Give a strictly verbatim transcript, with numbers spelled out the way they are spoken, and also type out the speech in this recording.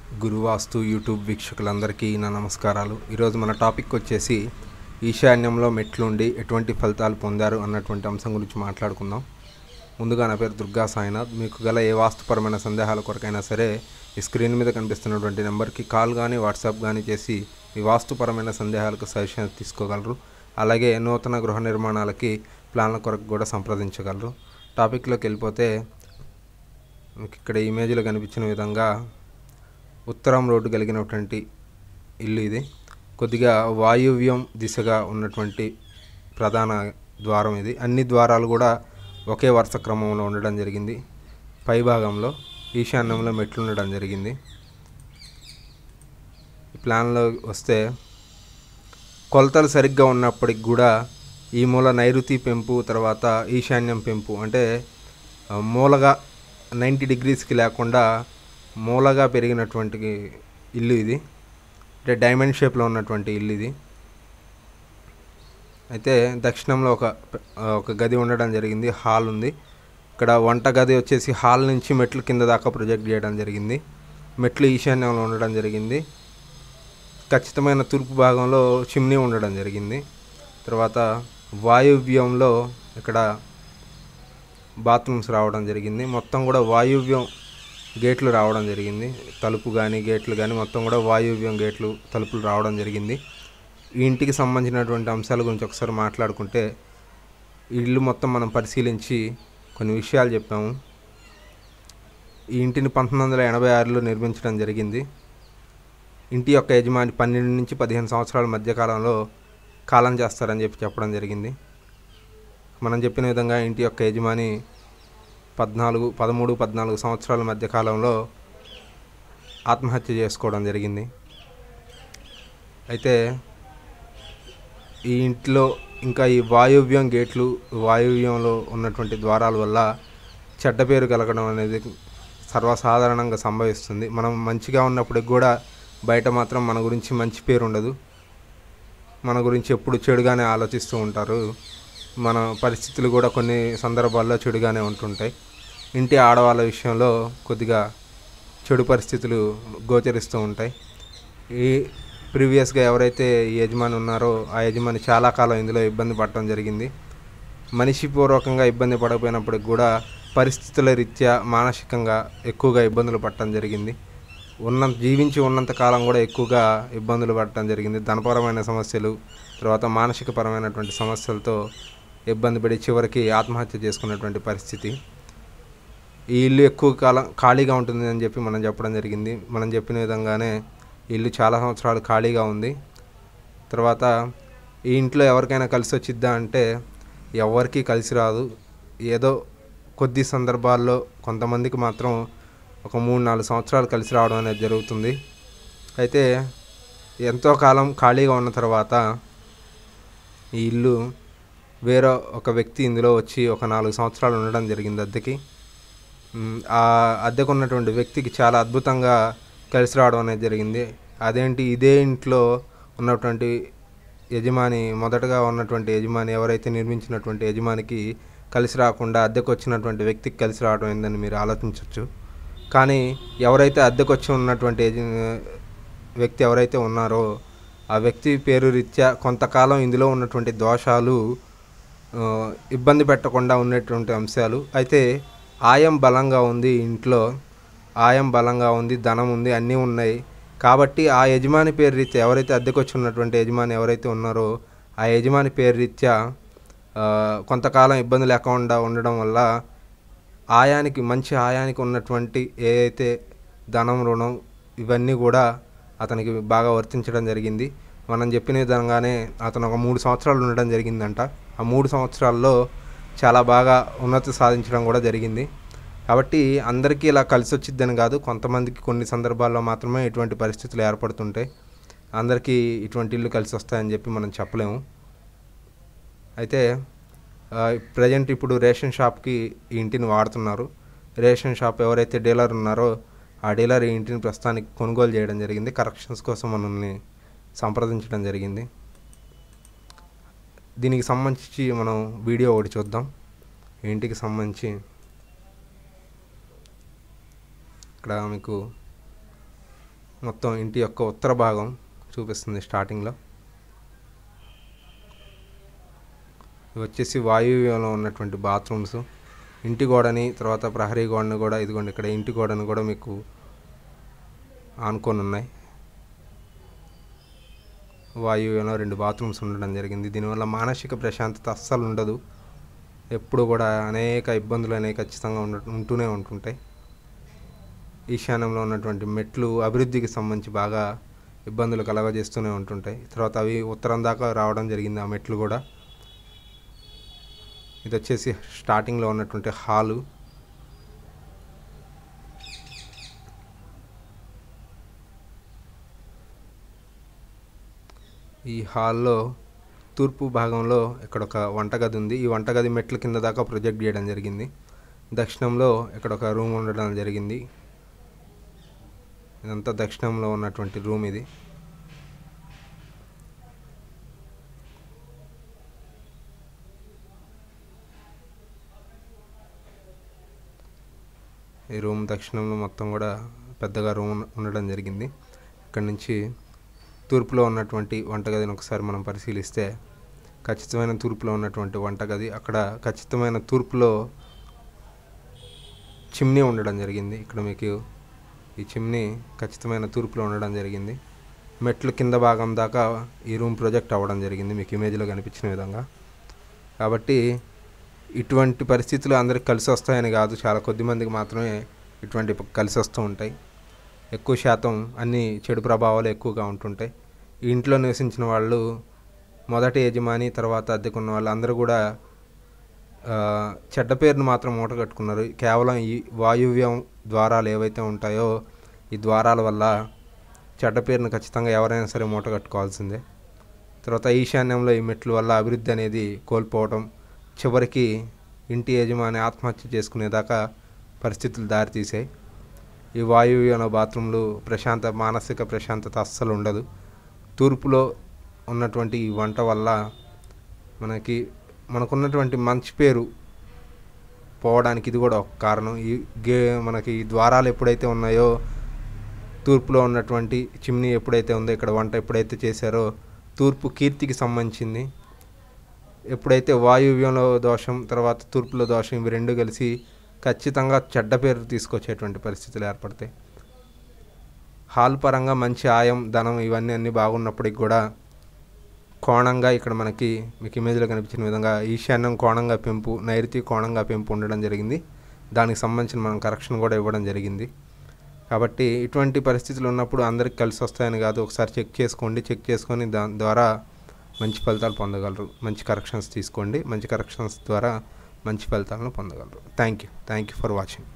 గురువాస్తు YouTube వీక్షకులందరికీ నా నమస్కారాలు. ఈరోజు మన టాపిక్ వచ్చేసి ఈశాన్యంలో మెట్లుండి ఎటువంటి ఫలితాలు పొందారు అన్నటువంటి అంశం గురించి మాట్లాడుకుందాం. ముందుగా నా పేరు దుర్గా సాయినాథ్. మీకు గల ఏ వాస్తుపరమైన సందేహాల కొరకైనా సరే ఈ స్క్రీన్ మీద కనిపిస్తున్నటువంటి నెంబర్కి కాల్ కానీ వాట్సాప్ కానీ చేసి ఈ వాస్తుపరమైన సందేహాలకు సజెషన్ తీసుకోగలరు. అలాగే నూతన గృహ నిర్మాణాలకి ప్లాన్ల కొరకు కూడా సంప్రదించగలరు. టాపిక్లోకి వెళ్ళిపోతే మీకు ఇక్కడ ఇమేజ్లో కనిపించిన విధంగా ఉత్తరం రోడ్డు కలిగినటువంటి ఇల్లు ఇది. కొద్దిగా వాయువ్యం దిశగా ఉన్నటువంటి ప్రధాన ద్వారం ఇది. అన్ని ద్వారాలు కూడా ఒకే వరుస క్రమంలో ఉండడం జరిగింది. పై భాగంలో ఈశాన్యంలో మెట్లు ఉండడం జరిగింది. ఈ ప్లాన్లో వస్తే కొలతలు సరిగ్గా ఉన్నప్పటికి కూడా ఈ మూల నైరుతి పెంపు, తర్వాత ఈశాన్యం పెంపు అంటే మూలగా నైంటీ డిగ్రీస్కి లేకుండా మూలగా పెరిగినటువంటి ఇల్లు ఇది. అంటే డైమండ్ షేప్లో ఉన్నటువంటి ఇల్లు ఇది. అయితే దక్షిణంలో ఒక ఒక గది ఉండడం జరిగింది. హాల్ ఉంది. ఇక్కడ వంట గది వచ్చేసి హాల్ నుంచి మెట్లు కింద దాకా ప్రొజెక్ట్ చేయడం జరిగింది. మెట్లు ఈశాన్యంలో ఉండడం జరిగింది. ఖచ్చితమైన తూర్పు భాగంలో చిమ్నీ ఉండడం జరిగింది. తర్వాత వాయువ్యంలో ఇక్కడ బాత్రూమ్స్ రావడం జరిగింది. మొత్తం కూడా వాయువ్యం గేట్లు రావడం జరిగింది. తలుపు కానీ గేట్లు కానీ మొత్తం కూడా వాయువ్యం గేట్లు తలుపులు రావడం జరిగింది. ఈ ఇంటికి సంబంధించినటువంటి అంశాల గురించి ఒకసారి మాట్లాడుకుంటే ఈ ఇల్లు మొత్తం మనం పరిశీలించి కొన్ని విషయాలు చెప్పాము. ఈ ఇంటిని పంతొమ్మిది వందల ఎనభై ఆరులో నిర్మించడం జరిగింది. ఇంటి యొక్క యజమాని పన్నెండు నుంచి పదిహేను సంవత్సరాల మధ్యకాలంలో కాలం చేస్తారని చెప్పి చెప్పడం జరిగింది. మనం చెప్పిన విధంగా ఇంటి యొక్క యజమాని పద్నాలుగు పదమూడు పద్నాలుగు సంవత్సరాల మధ్య కాలంలో ఆత్మహత్య చేసుకోవడం జరిగింది. అయితే ఈ ఇంట్లో ఇంకా ఈ వాయువ్యం గేట్లు, వాయువ్యంలో ఉన్నటువంటి ద్వారాల వల్ల చెడ్డ పేరు కలగడం అనేది సర్వసాధారణంగా సంభవిస్తుంది. మనం మంచిగా ఉన్నప్పటికి కూడా బయట మాత్రం మన గురించి మంచి పేరు ఉండదు. మన గురించి ఎప్పుడు చెడుగానే ఆలోచిస్తూ ఉంటారు. మన పరిస్థితులు కూడా కొన్ని సందర్భాల్లో చెడుగానే ఉంటుంటాయి. ఇంటి ఆడవాళ్ళ విషయంలో కొద్దిగా చెడు పరిస్థితులు గోచరిస్తూ ఉంటాయి. ఈ ప్రీవియస్గా ఎవరైతే ఈ యజమాని ఉన్నారో ఆ యజమాని చాలా కాలం ఇందులో ఇబ్బంది పడటం జరిగింది. మనిషి పూర్వకంగా ఇబ్బంది పడకపోయినప్పటికి కూడా పరిస్థితుల రీత్యా మానసికంగా ఎక్కువగా ఇబ్బందులు పడటం జరిగింది. ఉన్న జీవించి ఉన్నంత కాలం కూడా ఎక్కువగా ఇబ్బందులు పడటం జరిగింది. ధనపరమైన సమస్యలు, తర్వాత మానసిక పరమైనటువంటి సమస్యలతో ఇబ్బంది పడి చివరికి ఆత్మహత్య చేసుకున్నటువంటి పరిస్థితి. ఈ ఇల్లు ఎక్కువ కాలం ఖాళీగా ఉంటుంది అని చెప్పి మనం చెప్పడం జరిగింది. మనం చెప్పిన విధంగానే ఈ ఇల్లు చాలా సంవత్సరాలు ఖాళీగా ఉంది. తర్వాత ఈ ఇంట్లో ఎవరికైనా కలిసి వచ్చిద్దా అంటే ఎవరికీ కలిసి రాదు. ఏదో కొద్ది సందర్భాల్లో కొంతమందికి మాత్రం ఒక మూడు నాలుగు సంవత్సరాలు కలిసి రావడం అనేది జరుగుతుంది. అయితే ఎంతో కాలం ఖాళీగా ఉన్న తర్వాత ఈ ఇల్లు వేరే ఒక వ్యక్తి ఇందులో వచ్చి ఒక నాలుగు సంవత్సరాలు ఉండడం జరిగింది అద్దెకి. ఆ అద్దెకు ఉన్నటువంటి వ్యక్తికి చాలా అద్భుతంగా కలిసి రావడం అనేది జరిగింది. అదేంటి, ఇదే ఇంట్లో ఉన్నటువంటి యజమాని, మొదటగా ఉన్నటువంటి యజమాని, ఎవరైతే నిర్మించినటువంటి యజమానికి కలిసి రాకుండా అద్దెకు వచ్చినటువంటి వ్యక్తికి కలిసి రావడం ఏందని మీరు ఆలోచించవచ్చు. కానీ ఎవరైతే అద్దెకు వచ్చి ఉన్నటువంటి యజ వ్యక్తి ఎవరైతే ఉన్నారో ఆ వ్యక్తి పేరు రీత్యా కొంతకాలం ఇందులో ఉన్నటువంటి దోషాలు ఇబ్బంది పెట్టకుండా ఉన్నటువంటి అంశాలు. అయితే ఆయం బలంగా ఉంది, ఇంట్లో ఆయం బలంగా ఉంది, ధనం ఉంది, అన్నీ ఉన్నాయి. కాబట్టి ఆ యజమాని పేరు రీత్యా, ఎవరైతే అద్దెకు వచ్చి ఉన్నటువంటి యజమాని ఎవరైతే ఉన్నారో ఆ యజమాని పేరు రీత్యా కొంతకాలం ఇబ్బంది లేకుండా ఉండడం వల్ల ఆయానికి, మంచి ఆయానికి ఉన్నటువంటి ఏదైతే ధనం, రుణం ఇవన్నీ కూడా అతనికి బాగా వర్తించడం జరిగింది. మనం చెప్పిన విధంగానే అతను ఒక మూడు సంవత్సరాలు ఉండడం జరిగిందంట. ఆ మూడు సంవత్సరాల్లో చాలా బాగా ఉన్నతి సాధించడం కూడా జరిగింది. కాబట్టి అందరికీ ఇలా కలిసి వచ్చిద్దని కాదు, కొంతమందికి కొన్ని సందర్భాల్లో మాత్రమే ఇటువంటి పరిస్థితులు ఏర్పడుతుంటాయి. అందరికీ ఇటువంటి ఇల్లు కలిసి వస్తాయని చెప్పి మనం చెప్పలేము. అయితే ప్రజెంట్ ఇప్పుడు రేషన్ షాప్కి ఈ ఇంటిని వాడుతున్నారు. రేషన్ షాప్ ఎవరైతే డీలర్ ఉన్నారో ఆ డీలర్ ఈ ఇంటిని ప్రస్తుతానికి కొనుగోలు చేయడం జరిగింది. కరెక్షన్స్ కోసం మనల్ని సంప్రదించడం జరిగింది. దీనికి సంబంధించి మనం వీడియో ఒకటి చూద్దాం. ఇంటికి సంబంధించి ఇక్కడ మీకు మొత్తం ఇంటి యొక్క ఉత్తర భాగం చూపిస్తుంది స్టార్టింగ్లో. ఇవి వచ్చేసి వాయువ్యంలో ఉన్నటువంటి బాత్రూమ్స్. ఇంటి గోడని తర్వాత ప్రహరీ గోడని కూడా ఇదిగోండి ఇక్కడ ఇంటి గోడని కూడా మీకు ఆనుకొని ఉన్నాయి. వాయువ్యంలో రెండు బాత్రూమ్స్ ఉండడం జరిగింది. దీనివల్ల మానసిక ప్రశాంతత అస్సలు ఉండదు. ఎప్పుడు కూడా అనేక ఇబ్బందులు అనేవి ఖచ్చితంగా ఉండ ఉంటూనే ఉంటుంటాయి. ఈశాన్యంలో ఉన్నటువంటి మెట్లు అభివృద్ధికి సంబంధించి బాగా ఇబ్బందులు కలగజేస్తూనే ఉంటుంటాయి. తర్వాత అవి ఉత్తరం దాకా రావడం జరిగింది ఆ మెట్లు కూడా. ఇది వచ్చేసి స్టార్టింగ్లో ఉన్నటువంటి హాలు. ఈ హాల్లో తూర్పు భాగంలో ఇక్కడ ఒక వంటగది ఉంది. ఈ వంటగది మెట్ల కింద దాకా ప్రొజెక్ట్ చేయడం జరిగింది. దక్షిణంలో ఇక్కడ ఒక రూమ్ ఉండడం జరిగింది. ఇదంతా దక్షిణంలో ఉన్నటువంటి రూమ్ ఇది. ఈ రూమ్ దక్షిణంలో మొత్తం కూడా పెద్దగా రూమ్ ఉండడం జరిగింది. ఇక్కడ నుంచి తూర్పులో ఉన్నటువంటి వంటగదిని ఒకసారి మనం పరిశీలిస్తే ఖచ్చితమైన తూర్పులో ఉన్నటువంటి వంటగది. అక్కడ ఖచ్చితమైన తూర్పులో చిమ్నీ ఉండడం జరిగింది. ఇక్కడ మీకు ఈ చిమ్నీ ఖచ్చితమైన తూర్పులో ఉండడం జరిగింది. మెట్లు కింద భాగం దాకా ఈ రూమ్ ప్రొజెక్ట్ అవ్వడం జరిగింది మీకు ఇమేజ్లో కనిపించిన విధంగా. కాబట్టి ఇటువంటి పరిస్థితులు అందరికి కలిసి వస్తాయని కాదు, చాలా కొద్ది మందికి మాత్రమే ఇటువంటి కలిసి వస్తూ ఉంటాయి. ఎక్కువ శాతం అన్ని చెడు ప్రభావాలు ఎక్కువగా ఉంటుంటాయి. ఈ ఇంట్లో నివసించిన వాళ్ళు మొదటి యజమాని తర్వాత అద్దెకున్న వాళ్ళు అందరూ కూడా చెడ్డ పేరును మాత్రం మూట కట్టుకున్నారు. కేవలం ఈ వాయువ్యం ద్వారాలు ఏవైతే ఉంటాయో ఈ ద్వారాల వల్ల చెడ్డ పేరును ఖచ్చితంగా ఎవరైనా సరే మూట కట్టుకోవాల్సిందే. తర్వాత ఈశాన్యంలో ఈ మెట్ల వల్ల అభివృద్ధి అనేది కోల్పోవడం, చివరికి ఇంటి యజమాని ఆత్మహత్య చేసుకునేదాకా పరిస్థితులు దారితీసాయి. ఈ వాయువ్యంలో బాత్రూంలు ప్రశాంత మానసిక ప్రశాంతత అస్సలు ఉండదు. తూర్పులో ఉన్నటువంటి ఈ వంట వల్ల మనకి మనకున్నటువంటి మంచి పేరు పోవడానికి ఇది కూడా ఒక కారణం. ఈ గే మనకి ఈ ద్వారాలు ఎప్పుడైతే ఉన్నాయో, తూర్పులో ఉన్నటువంటి చిమ్నీ ఎప్పుడైతే ఉందో, ఇక్కడ వంట ఎప్పుడైతే చేశారో తూర్పు కీర్తికి సంబంధించింది. ఎప్పుడైతే వాయువ్యంలో దోషం తర్వాత తూర్పులో దోషం ఇవి రెండు కలిసి ఖచ్చితంగా చెడ్డ పేరు తీసుకొచ్చేటువంటి పరిస్థితులు ఏర్పడతాయి. హాల్ పరంగా మంచి ఆయం ధనం ఇవన్నీ అన్నీ బాగున్నప్పటికి కూడా కోణంగా ఇక్కడ మనకి మీకు ఇమేజ్లో కనిపించిన విధంగా ఈశాన్యం కోణంగా పెంపు, నైరుతి కోణంగా పెంపు ఉండడం జరిగింది. దానికి సంబంధించిన మనం కరెక్షన్ కూడా ఇవ్వడం జరిగింది. కాబట్టి ఇటువంటి పరిస్థితులు ఉన్నప్పుడు అందరికి కలిసి వస్తాయని కాదు, ఒకసారి చెక్ చేసుకోండి. చెక్ చేసుకొని దాని ద్వారా మంచి ఫలితాలు పొందగలరు. మంచి కరెక్షన్స్ తీసుకోండి. మంచి కరెక్షన్స్ ద్వారా మంచి ఫలితాలను పొందగలరు. Thank you thank you for watching.